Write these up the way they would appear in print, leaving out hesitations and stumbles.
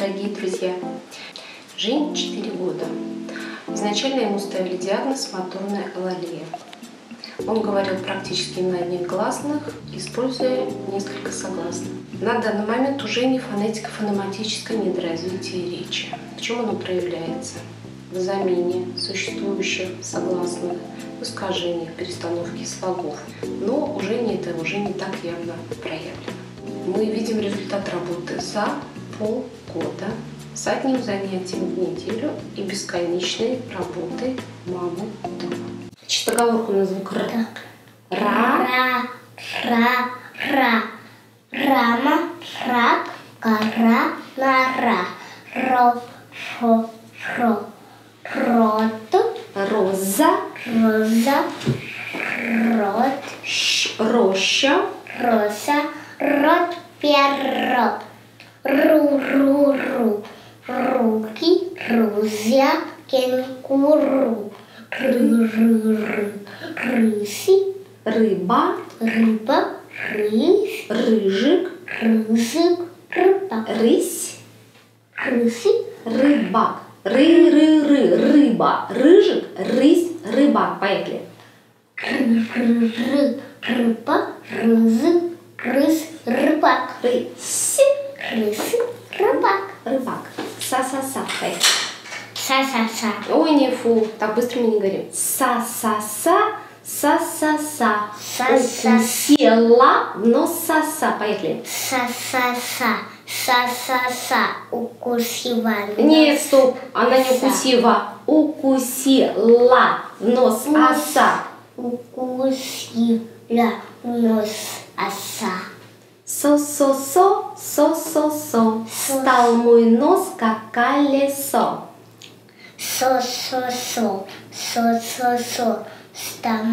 дорогие друзья! Жене 4 года. Изначально ему ставили диагноз моторная алалия. Он говорил практически на одних гласных, используя несколько согласных. На данный момент у Жени фонетико-фонематическое недоразвитие речи. В чем оно проявляется? В замене существующих согласных, в искажениях, перестановке слогов. Но у Жени это уже не так явно проявлено. Мы видим результат работы за полгода с одним занятием в неделю и бесконечной работой мамы дома. Значит, оговорка на звук Р. Ра. Рама, рак, кора, нора. Ро. Рот. Роза. Рот. Роща. Роса. Рот. Пирог. Ру. Руки. Рузя. Кенгуру. Рыси. Рыба. Рысь. Рыжик. Рыба. Рысь. Рыси. Рыбак. Рыба. Рыжик. Рысь. Рыбак. Поехали. Рыба. Рысь. Рыбак. Рысь. Рыбак. Рыбак. Са-са-са. Поехали. Са-са-са. Ой, не фу. Так быстро мы не говорим. Са-са-са. Са-са-са. Укусила в нос са-са. Поехали. Са-са-са. Са-са-са. Укусила. Нет, стоп. Она не укусила. Укусила в нос оса. Укусила в нос оса. Со-со-со. Со-со-со. Стал мой нос, как колесо. Со-со-со. Стал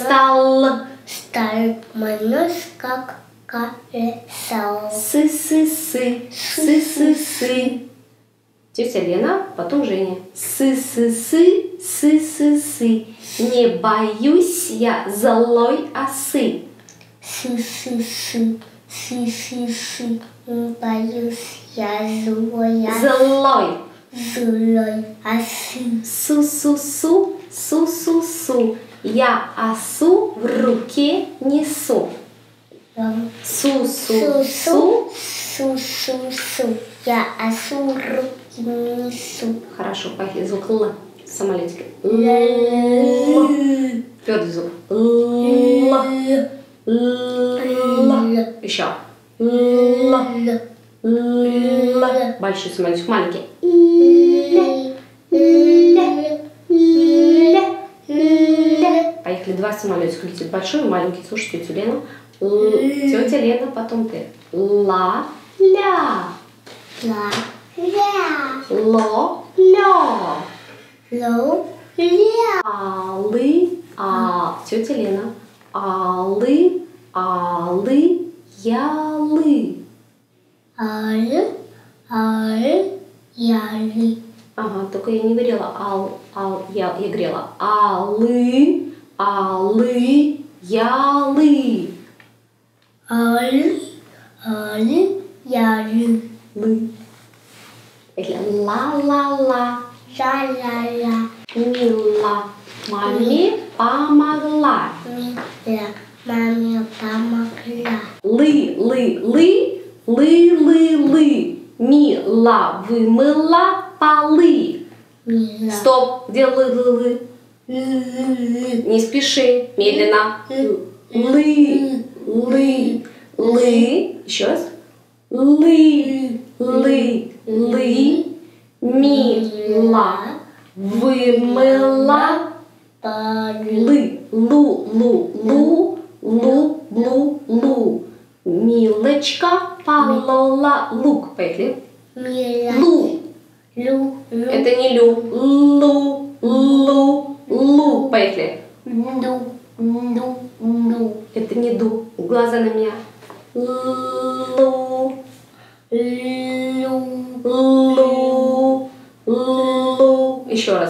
мой нос, как колесо. Сы-сы-сы. Сы-сы-сы. Тетя Лена, потом Женя. Сы-сы-сы. Сы-сы-сы. Не боюсь я злой осы. Сы-сы-сы. Сы-сы-сы. Не боюсь я злой осы. Су-су-су. Су-су-су. Я осу в руке несу. Су-су-су. Су-су-су. Я осу в руки несу. Хорошо, поехали. Звук Л. Самолетик. Твердый звук. Л. Еще. Л. Большой самолетик. Маленький. Поехали. Два самолетика летит. Большой и маленький. Слушай тетю Лену. Тетя Лена, потом ты. Ла-ля. Ло-лё. Алы. Тетя Лена. Алы. Ялы. Ялы. Ага, только я не говорила я говорила алы, ялы. Ялы. Ла-ла-ла. Ла-ла-ла. Мила маме помогла. Маме помогла. Лы. Мила вымыла полы. Мила. Стоп, где лы? Не спеши, медленно. Лы. Еще раз. Лы. Мила вымыла полы. Лу. Милочка полола лук. Поехали. Лу. Это не лю. Лу. Поехали. Это не ду. Глаза на меня. Лу. Еще раз.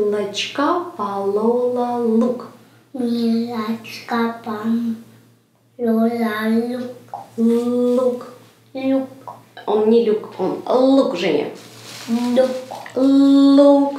Милочка полола лук. Милочка Лула, лук, Лук. лук, Он не люк, он лук, Женя. лук, Лук.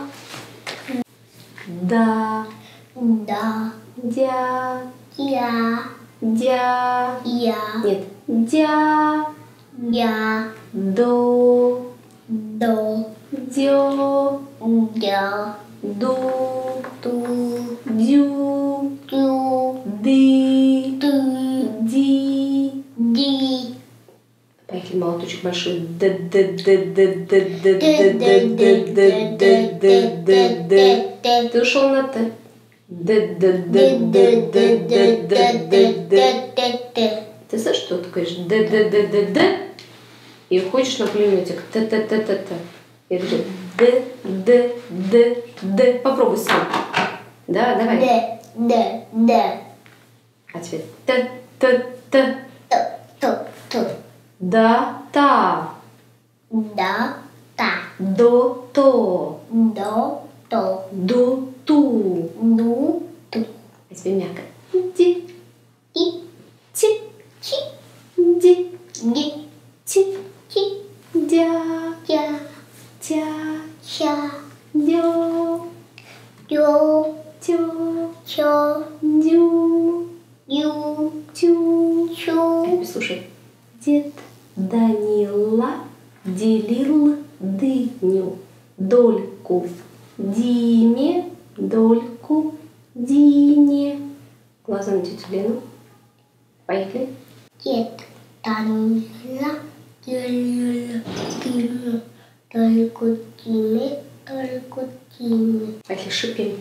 Да. да, Дя. я, Дя. я, Нет. Дя. я, До. до, Дё. дя, Ду. ду, Дю. ду, Ды. ду, Ди. ди, Поехали, молоточек большой. Д д д д д д д д д д д д д д. Ты ушел на Т. Д д д д д д д д д. Ты знаешь, что ты говоришь? Д д д д д и уходишь на пулеметик. Т т т т т. Я говорю Д д д д. Попробуй сам. Да, давай. д, д, д, А теперь Т т т. т, т, Да, та. да, та, До, то. до, то, Ду, ту. ду, ту, А теперь мягко. Ди, и, ти, чи, ди, ди, ти, чи, дя, я, тя, ча, дё, ё, тё, чо, дю, ю, тю. чу, Слушай. Дед Данила делил дыню. Дольку Диме, дольку Дине. Глаза на тетю Лену. Поехали. дед Данила делила дыню, только Диме, только Диме. Поехали, шипим.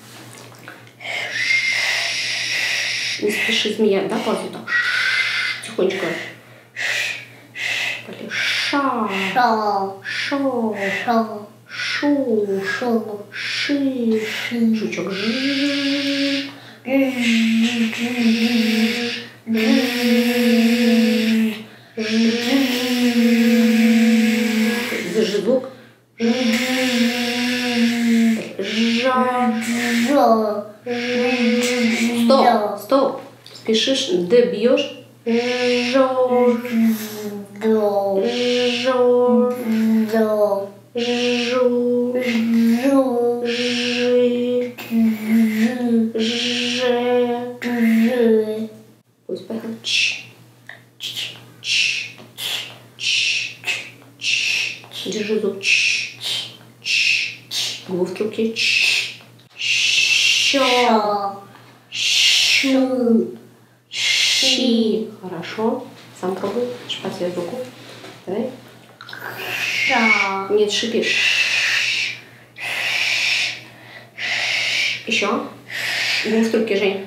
Не спеши, змея, да, ползет так? Тихонечко. Поехали. Ша, Шо, шо, шо, шу, шо, ши, ши, жучок. Жи. Держи звук. Жа. жо, Стоп, стоп. Спешишь, Д бьешь. Жо. до, Жо. до, Жу. жу, Жи. жу, Же. жу, Пусть поехал. Ч. Ч. Ч. Ч. Ч. Держи звук. Ч. Ч. Губы в трубке. Ч. Щё. шо, Щу. Щи. Хорошо. Сам пробуй. Шпатель руку. Давай. шо, Нет, шипишь. Еще. Губы в трубке, Жень.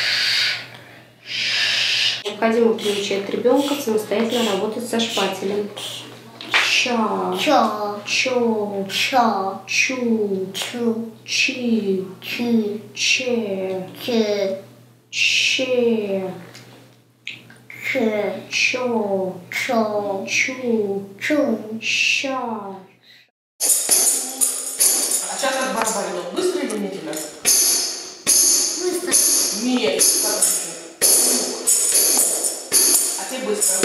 Необходимо приучать ребенка самостоятельно работать со шпателем. Ча. чо, Чо. чо, Чу. чу, Чи. чи, Че. чи, Че. чи, Чо. чо, Чу. чу. Ща. А сейчас как барабанил. Быстро или медленно? Быстро. Нет. А ты быстро.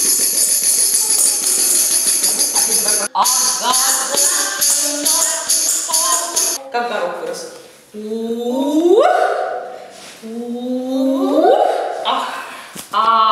А ты давай. Ага. Как горох вырос. Ах. А.